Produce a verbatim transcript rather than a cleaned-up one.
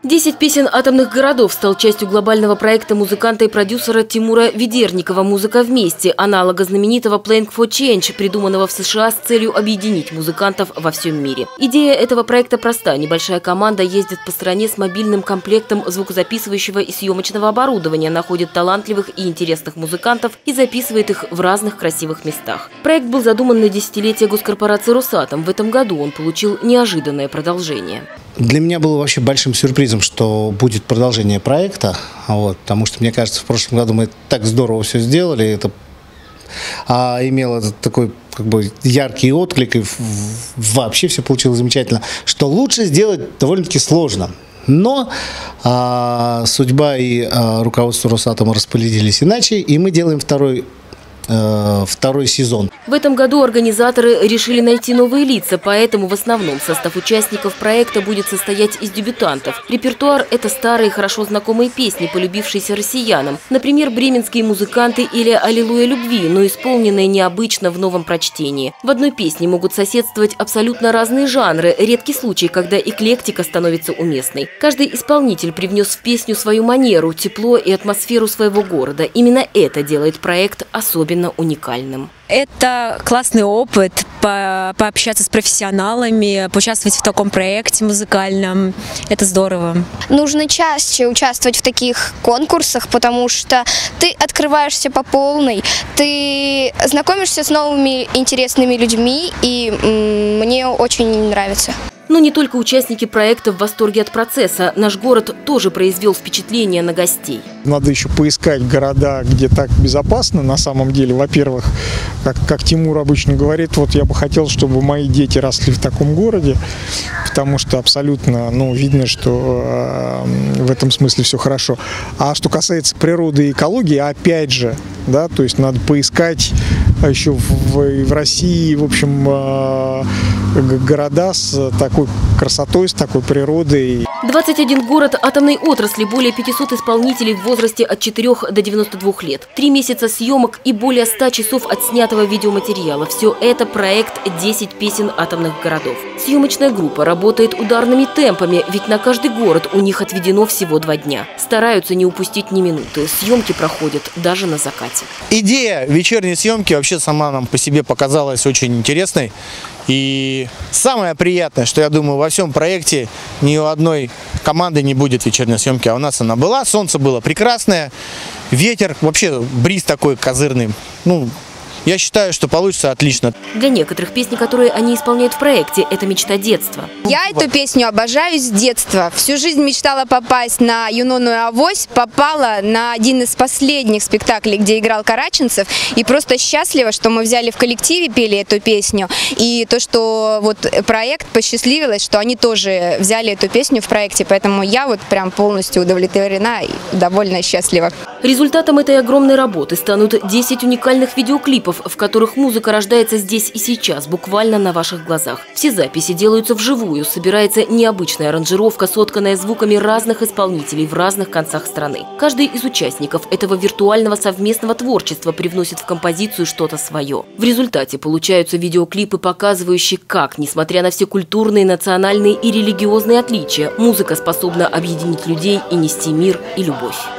Десять песен атомных городов стал частью глобального проекта музыканта и продюсера Тимура Ведерникова «Музыка вместе», аналога знаменитого Playing for Change, придуманного в США с целью объединить музыкантов во всем мире. Идея этого проекта проста. Небольшая команда ездит по стране с мобильным комплектом звукозаписывающего и съемочного оборудования, находит талантливых и интересных музыкантов и записывает их в разных красивых местах. Проект был задуман на десятилетие госкорпорации «Росатом». В этом году он получил неожиданное продолжение. Для меня было вообще большим сюрпризом, что будет продолжение проекта, вот, потому что, мне кажется, в прошлом году мы так здорово все сделали, это а, имело такой как бы яркий отклик, и вообще все получилось замечательно, что лучше сделать довольно-таки сложно. Но а, судьба и а, руководство Росатома распорядились иначе, и мы делаем второй второй сезон. В этом году организаторы решили найти новые лица, поэтому в основном состав участников проекта будет состоять из дебютантов. Репертуар – это старые, хорошо знакомые песни, полюбившиеся россиянам. Например, бременские музыканты или «Аллилуйя любви», но исполненные необычно в новом прочтении. В одной песне могут соседствовать абсолютно разные жанры, редкий случай, когда эклектика становится уместной. Каждый исполнитель привнес в песню свою манеру, тепло и атмосферу своего города. Именно это делает проект особенно уникальным. Это классный опыт, по пообщаться с профессионалами, поучаствовать в таком проекте музыкальном. Это здорово. Нужно чаще участвовать в таких конкурсах, потому что ты открываешься по полной, ты знакомишься с новыми интересными людьми, и мне очень нравится. Но не только участники проекта в восторге от процесса. Наш город тоже произвел впечатление на гостей. Надо еще поискать города, где так безопасно на самом деле. Во-первых, как, как Тимур обычно говорит, вот я бы хотел, чтобы мои дети росли в таком городе, потому что абсолютно ну, видно, что э, в этом смысле все хорошо. А что касается природы и экологии, опять же, да, то есть надо поискать еще в, в России, в общем, э, города с такой красотой, с такой природой. двадцать один город атомной отрасли, более пятисот исполнителей в возрасте от четырёх до девяноста двух лет. Три месяца съемок и более ста часов отснятого видеоматериала. Все это проект «десять песен атомных городов». Съемочная группа работает ударными темпами, ведь на каждый город у них отведено всего два дня. Стараются не упустить ни минуты. Съемки проходят даже на закате. Идея вечерней съемки вообще сама нам по себе показалась очень интересной. И самое приятное, что я думаю, во всем проекте ни у одной команды не будет вечерней съемки, а у нас она была. Солнце было прекрасное, ветер, вообще бриз такой козырный. Ну, я считаю, что получится отлично. Для некоторых песни, которые они исполняют в проекте, это мечта детства. Я эту песню обожаю с детства. Всю жизнь мечтала попасть на «Юнона Авось», попала на один из последних спектаклей, где играл Караченцев, и просто счастлива, что мы взяли в коллективе, пели эту песню, и то, что вот проект посчастливилось, что они тоже взяли эту песню в проекте, поэтому я вот прям полностью удовлетворена и довольно счастлива. Результатом этой огромной работы станут десять уникальных видеоклипов, в которых музыка рождается здесь и сейчас, буквально на ваших глазах. Все записи делаются вживую, собирается необычная аранжировка, сотканная звуками разных исполнителей в разных концах страны. Каждый из участников этого виртуального совместного творчества привносит в композицию что-то свое. В результате получаются видеоклипы, показывающие, как, несмотря на все культурные, национальные и религиозные отличия, музыка способна объединить людей и нести мир и любовь.